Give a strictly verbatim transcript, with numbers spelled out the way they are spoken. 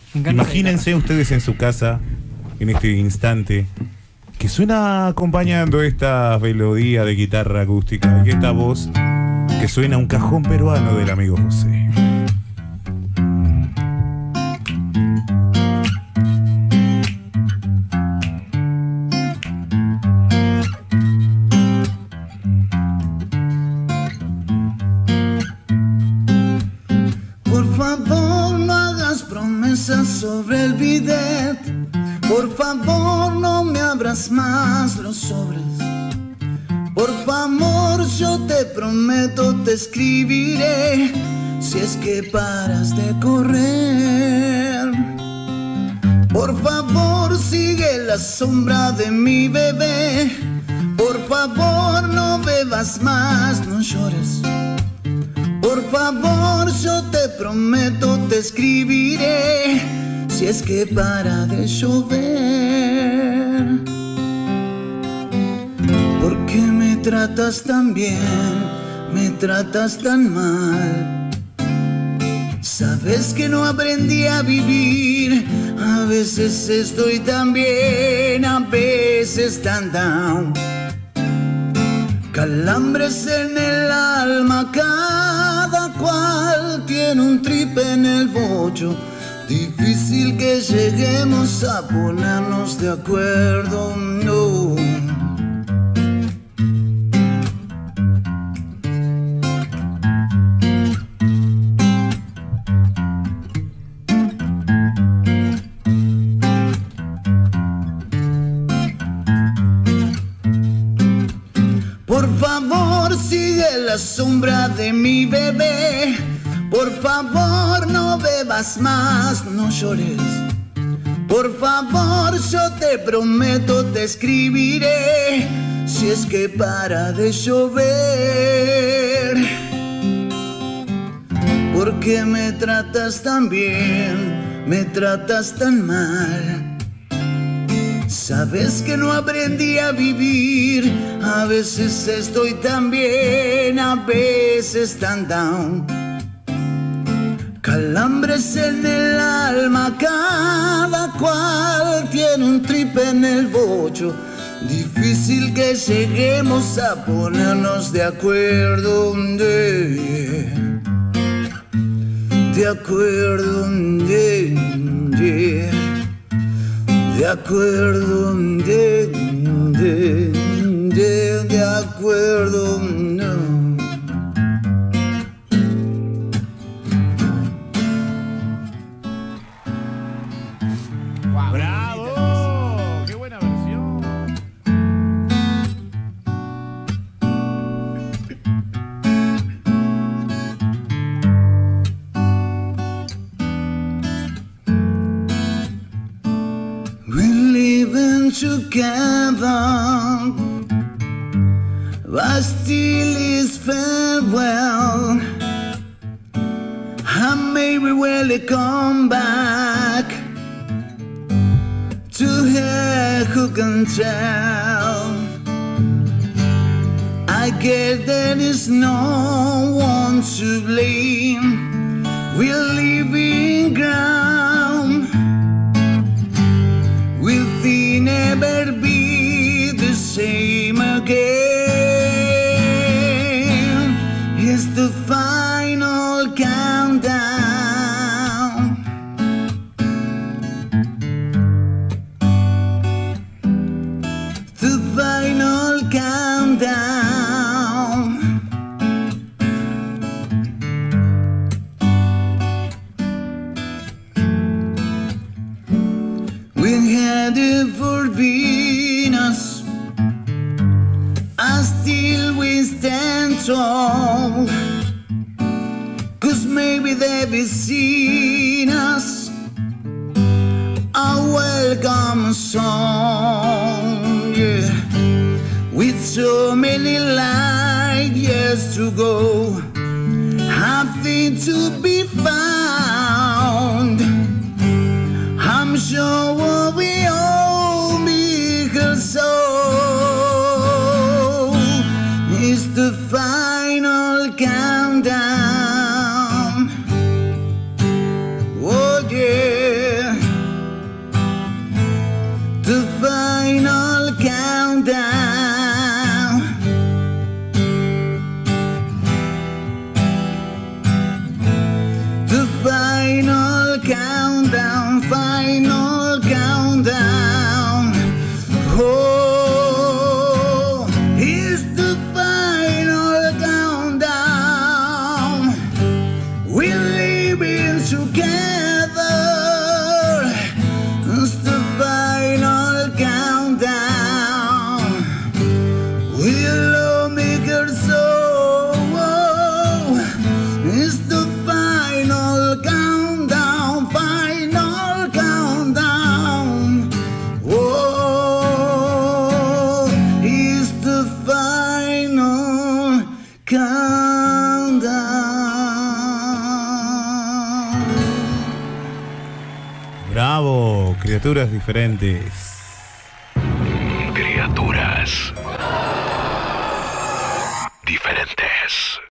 Imagínense ustedes en su casa, en este instante, que suena acompañando esta melodía de guitarra acústica y esta voz que suena un cajón peruano del amigo José. Sobre el bidet, por favor no me abras más los sobres. Por favor yo te prometo te escribiré si es que paras de correr. Por favor sigue la sombra de mi bebé. Por favor no bebas más, no llores. Por favor, yo te prometo, te escribiré si es que para de llover. ¿Por qué me tratas tan bien? Me tratas tan mal. Sabes que no aprendí a vivir. A veces estoy tan bien, a veces tan down. Calambres en el alma, cada cual tiene un trip en el bocho. Difícil que lleguemos a ponernos de acuerdo, no. Por favor sigue la sombra de mi bebé. Por favor no bebas más, no llores. Por favor yo te prometo te escribiré si es que para de llover. ¿Por qué me tratas tan bien? Me tratas tan mal. Sabes que no aprendí a vivir. A veces estoy tan bien, a veces tan down. Calambres en el alma, cada cual tiene un trip en el bocho. Difícil que lleguemos a ponernos de acuerdo, de, de acuerdo, de, de, de acuerdo, de, de, de, de acuerdo, no. Together, but still is farewell. I may really come back to her who can tell. I guess there is no one to blame. We're leaving ground. Will they never be the same again? It's the final countdown. The final countdown. We're headed for Venus. I still we stand tall. Cause maybe they've seen us a welcome song, yeah. With so many light years to go, nothing to be found. I'm sure we all be her soul. It's the final countdown. Oh yeah. countdown, final countdown. Oh, it's the final countdown. We're living together. It's the final countdown. We're lawmakers, so it's the final countdown, final countdown. Oh, it's the final countdown. Bravo, criaturas diferentes. Criaturas diferentes.